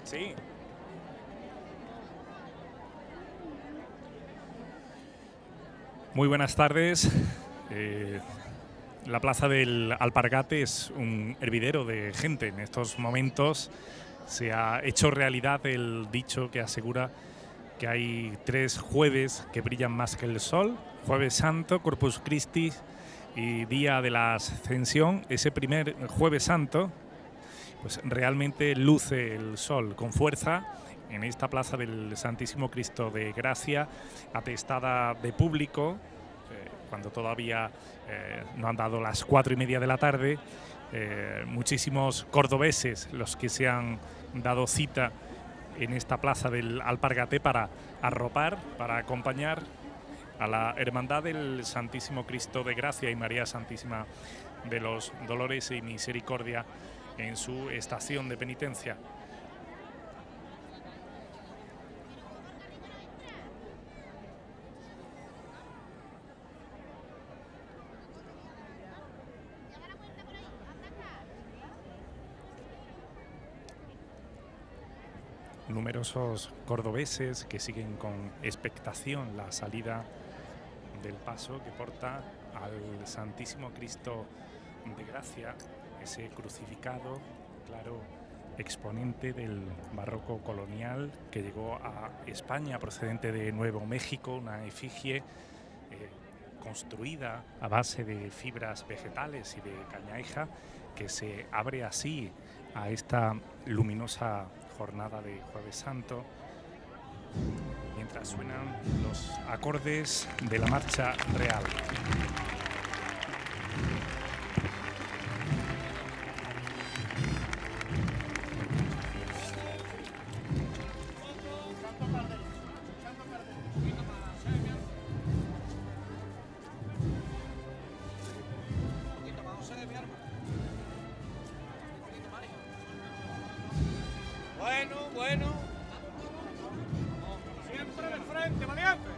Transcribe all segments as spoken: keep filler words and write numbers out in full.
Sí. Muy buenas tardes. Eh, la plaza del Alpargate es un hervidero de gente. En estos momentos se ha hecho realidad el dicho que asegura que hay tres jueves que brillan más que el sol: Jueves Santo, Corpus Christi y Día de la Ascensión. Ese primer Jueves Santo, pues realmente luce el sol con fuerza en esta plaza del Santísimo Cristo de Gracia, atestada de público, eh, cuando todavía eh, no han dado las cuatro y media de la tarde. Eh, muchísimos cordobeses los que se han dado cita en esta plaza del Alpargate para arropar, para acompañar a la Hermandad del Santísimo Cristo de Gracia y María Santísima de los Dolores y Misericordia en su estación de penitencia. Numerosos cordobeses que siguen con expectación la salida del paso que porta al Santísimo Cristo de Gracia, ese crucificado, claro, exponente del barroco colonial que llegó a España procedente de Nuevo México, una efigie eh, construida a base de fibras vegetales y de cañaija, que se abre así a esta luminosa jornada de Jueves Santo, mientras suenan los acordes de la marcha real. Bueno, bueno. Siempre de frente, valiente.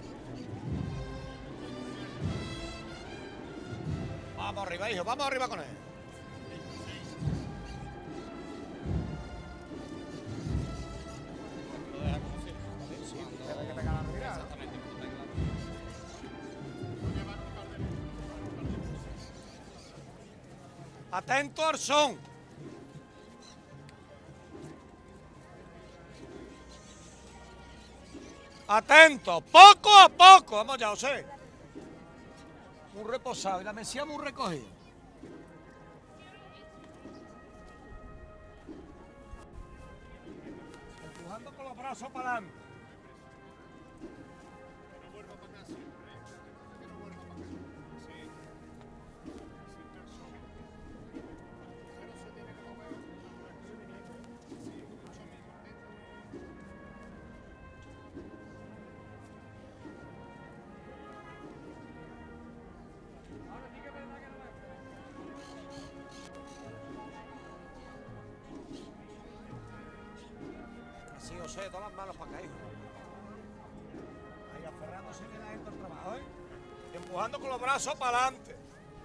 Vamos arriba, hijo, vamos arriba con él. Atento al son. Atento, poco a poco. Vamos ya, José. Muy reposado y la mesía muy recogida. Empujando con los brazos para adelante. Así, José, todas las manos para acá, hijo. Ahí aferrándose bien adentro el trabajo, ¿eh? Y empujando con los brazos para adelante.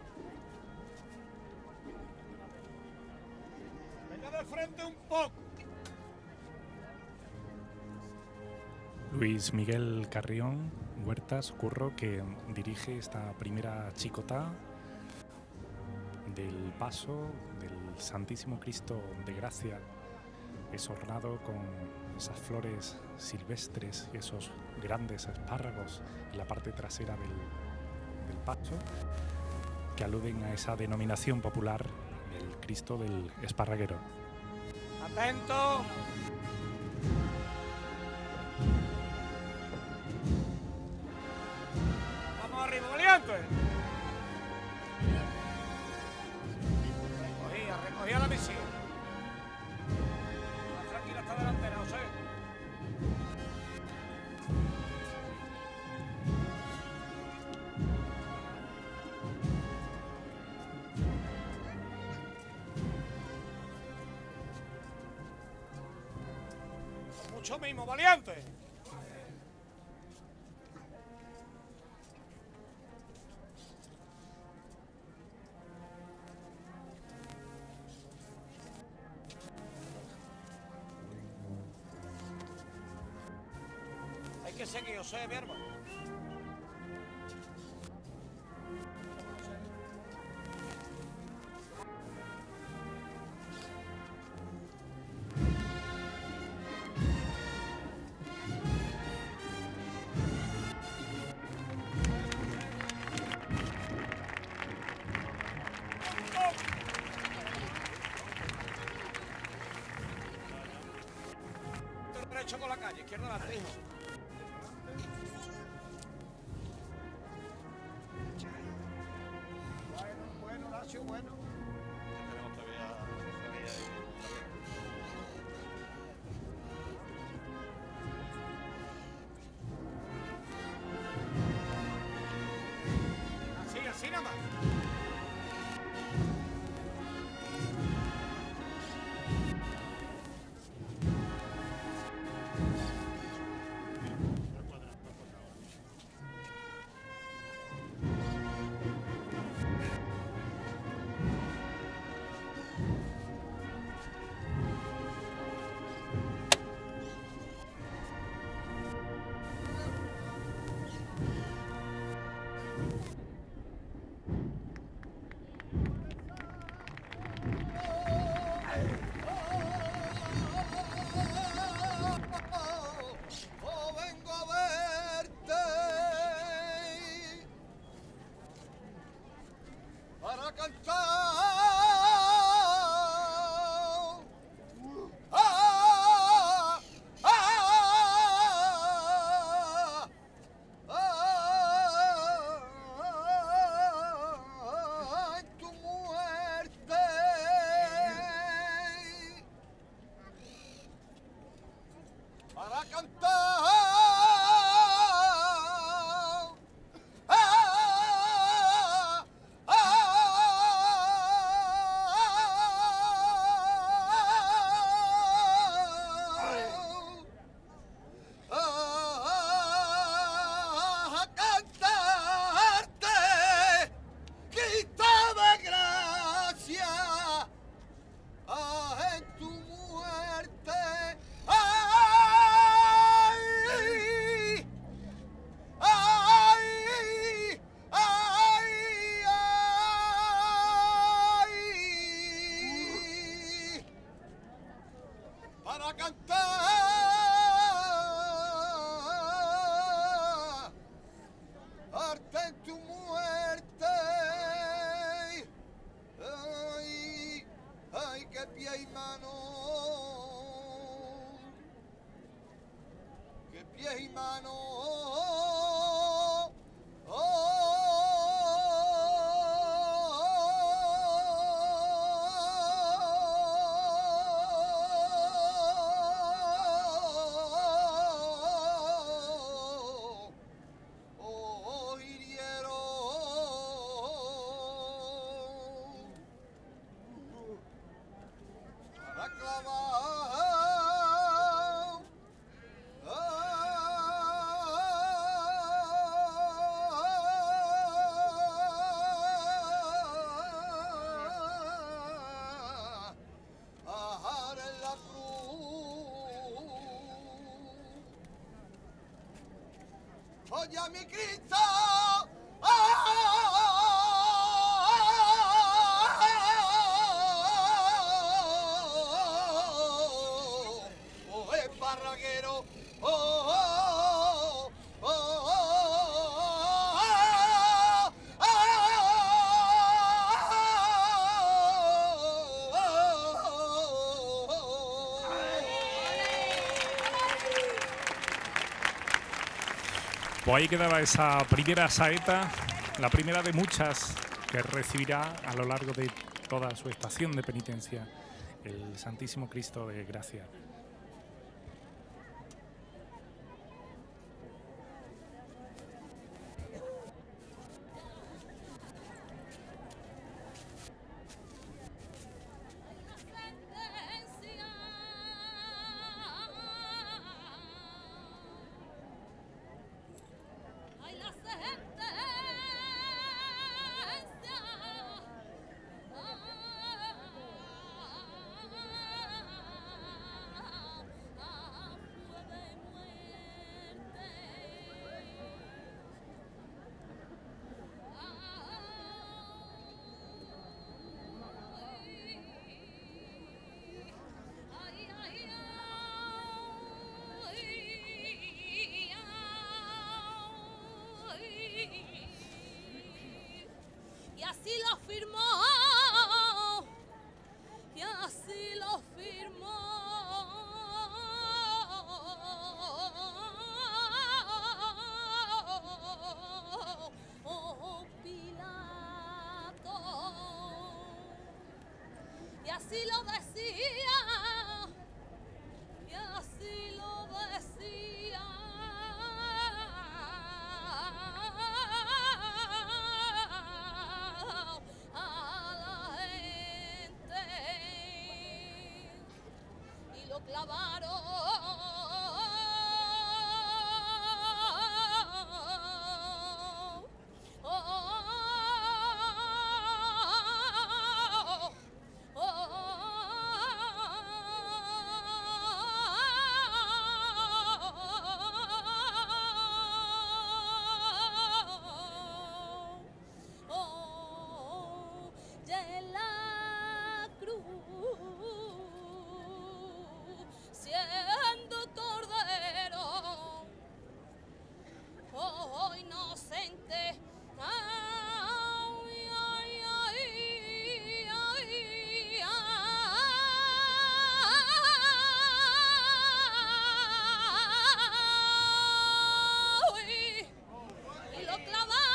Venga de frente un poco. Luis Miguel Carrión Huertas Curro, que dirige esta primera chicotá del paso del Santísimo Cristo de Gracia, es ornado con esas flores silvestres y esos grandes espárragos en la parte trasera del, del paso, que aluden a esa denominación popular, el Cristo del Esparraguero. Atento. Vamos arriba, valiente. Recogía, recogía la misión. Más tranquila esta delantera, José. Mucho mismo, valiente. que seguir, José, mi hermano. Derecho con la calle, izquierda adelante, hijo. Bueno, bueno, Horacio, bueno. Tenemos todavía, todavía Así, así nada más. Oh, vengo a verte para cantar. Ah, ah, ah, en tu muerte. Para cantar. Ah, ah, ah, a cantarte, quítame gracia. Ah, en tu muerte. ¡Ay! ¡Ay! ¡Ay! ¡Ay! Para cantar arte en tu muerte. Ay, ay, qué pie y mano, qué pie y mano. Oh, hirieron para clavar. Ajar en la cruz. Oye, mi Cristo. Oh, es parraguero. Oh, oh, oh, oh, Pues ahí quedaba esa primera saeta, la primera de muchas que recibirá a lo largo de toda su estación de penitencia el Santísimo Cristo de Gracia. así lo decía, y así lo decía. A la gente y lo clavaron. De la cruz, siendo cordero, oh inocente, ay, ay, ay, ay, ay, y lo clavaron.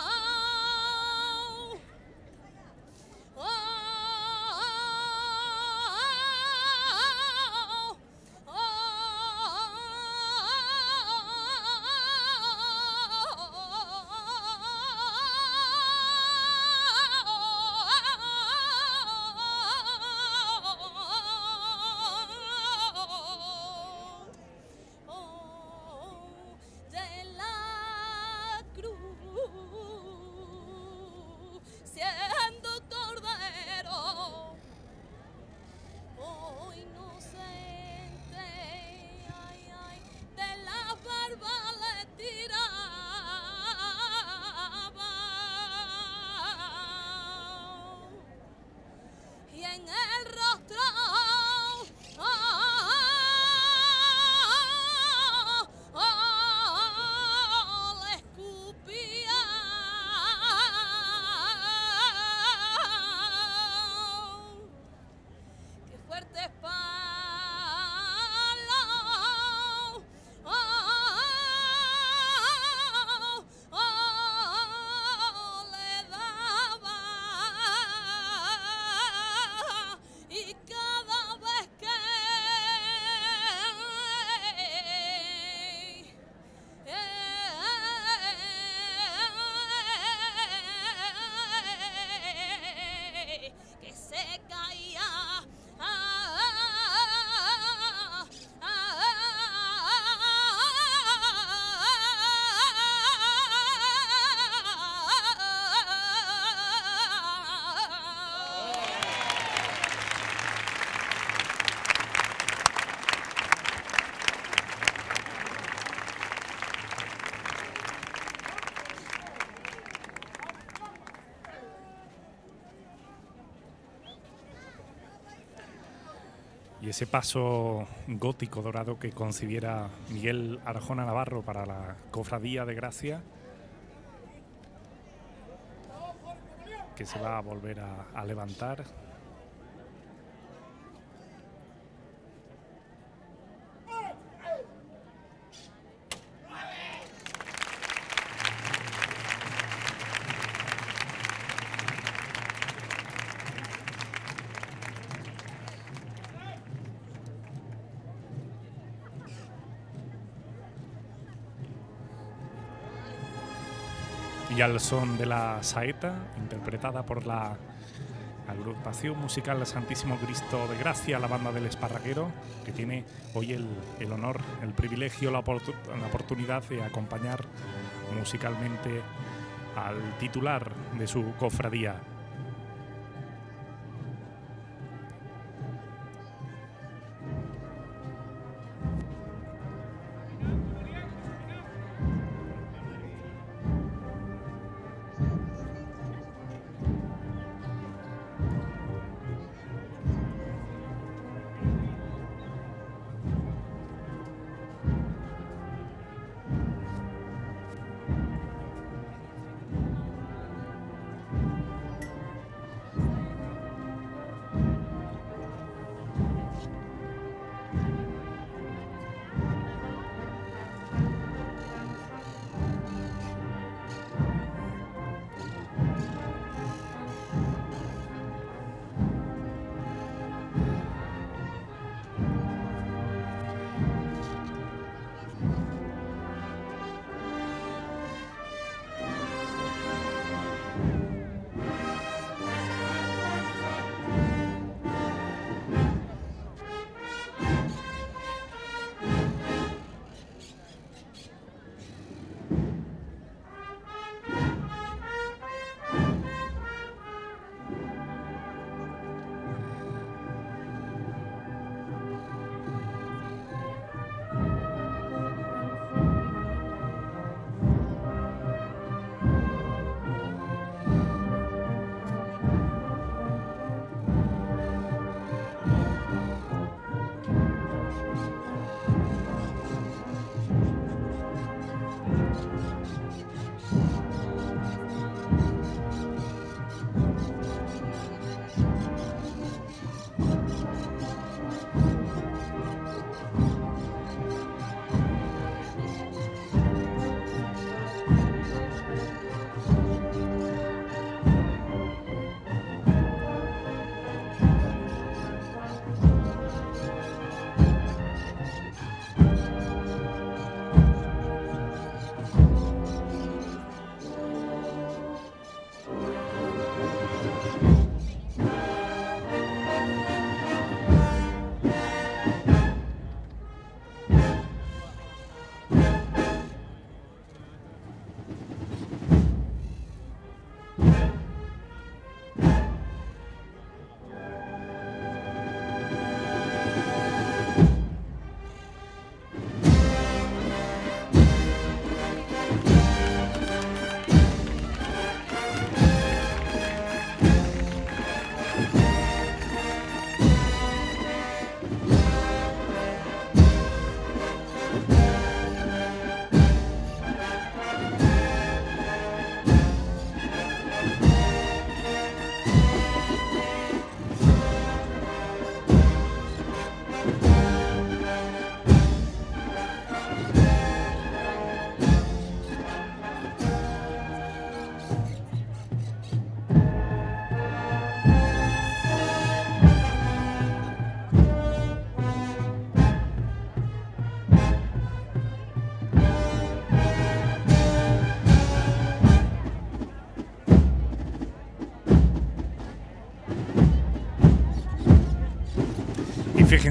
De la cruz, siendo cordero, oh inocente, ay, ay, de la barba le tiraba, y en el rostro le escupía. Qué fuerte palo le daba, y cada vez que que se caía, Y ese paso gótico dorado que concibiera Miguel Arjona Navarro para la Cofradía de Gracia, que se va a volver a, a levantar. Y al son de la saeta, interpretada por la agrupación musical Santísimo Cristo de Gracia, la banda del Esparraguero, que tiene hoy el, el honor, el privilegio, la, oportun la oportunidad de acompañar musicalmente al titular de su cofradía.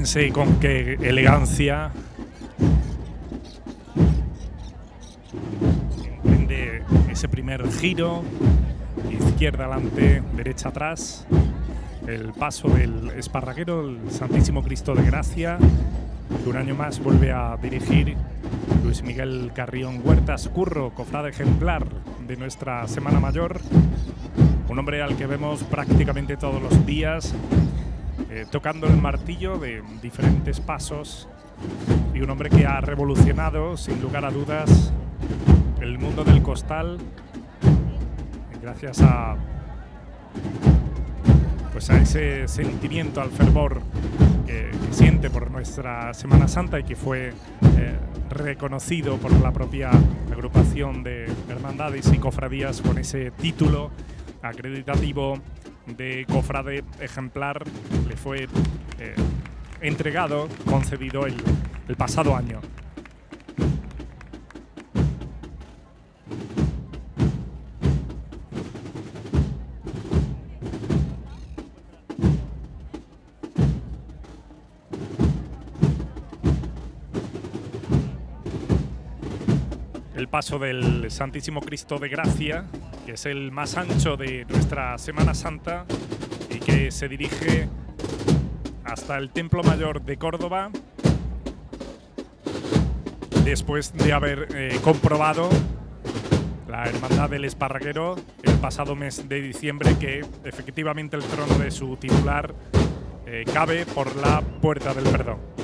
Fíjense con qué elegancia emprende ese primer giro, izquierda adelante, derecha atrás, el paso del esparraguero, el Santísimo Cristo de Gracia, que un año más vuelve a dirigir Luis Miguel Carrión Huertas Curro, cofrade ejemplar de nuestra Semana Mayor, un hombre al que vemos prácticamente todos los días eh, tocando el martillo de diferentes pasos, y un hombre que ha revolucionado sin lugar a dudas el mundo del costal gracias a pues a ese sentimiento, al fervor que, que siente por nuestra Semana Santa y que fue eh, reconocido por la propia agrupación de hermandades y cofradías con ese título acreditativo de cofrade ejemplar. Le fue eh, entregado, concedido el, el pasado año. El paso del Santísimo Cristo de Gracia, que es el más ancho de nuestra Semana Santa y que se dirige hasta el Templo Mayor de Córdoba, después de haber eh, comprobado la Hermandad del Esparraguero el pasado mes de diciembre que efectivamente el trono de su titular eh, cabe por la Puerta del Perdón.